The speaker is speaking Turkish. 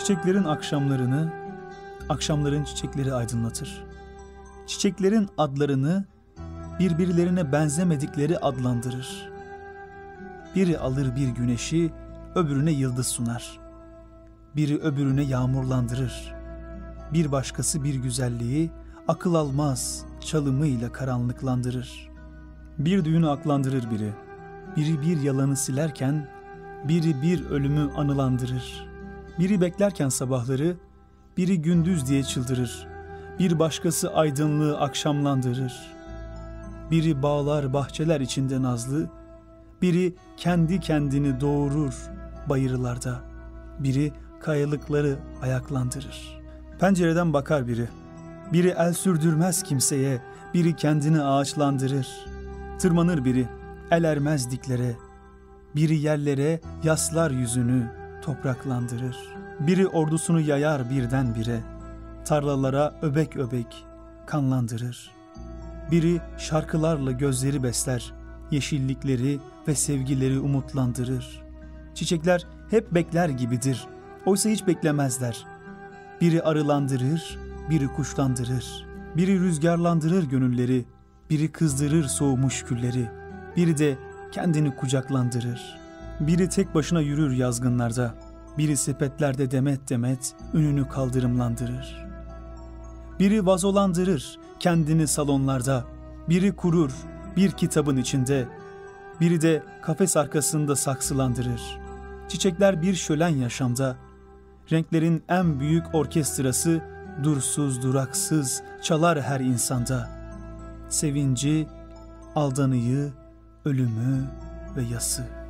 Çiçeklerin akşamlarını, akşamların çiçekleri aydınlatır. Çiçeklerin adlarını birbirlerine benzemedikleri adlandırır. Biri alır bir güneşi, öbürüne yıldız sunar. Biri öbürüne yağmurlandırır. Bir başkası bir güzelliği akıl almaz çalımıyla karanlıklandırır. Bir düğünü aklandırır biri. Biri bir yalanı silerken, biri bir ölümü anılandırır. Biri beklerken sabahları, biri gündüz diye çıldırır. Bir başkası aydınlığı akşamlandırır. Biri bağlar bahçeler içinde nazlı, biri kendi kendini doğurur bayırlarda. Biri kayalıkları ayaklandırır. Pencereden bakar biri. Biri el sürdürmez kimseye, biri kendini ağaçlandırır. Tırmanır biri, el ermez diklere. Biri yerlere yaslar yüzünü, topraklandırır. Biri ordusunu yayar birdenbire, tarlalara öbek öbek kanlandırır. Biri şarkılarla gözleri besler, yeşillikleri ve sevgileri umutlandırır. Çiçekler hep bekler gibidir, oysa hiç beklemezler. Biri arılandırır, biri kuşlandırır. Biri rüzgarlandırır gönülleri, biri kızdırır soğumuş külleri. Biri de kendini kucaklandırır. Biri tek başına yürür yazgınlarda, biri sepetlerde demet demet ününü kaldırımlandırır. Biri vazolandırır kendini salonlarda, biri kurur bir kitabın içinde, biri de kafes arkasında saksılandırır. Çiçekler bir şölen yaşamda, renklerin en büyük orkestrası dursuz duraksız çalar her insanda. Sevinci, aldanıyı, ölümü ve yası.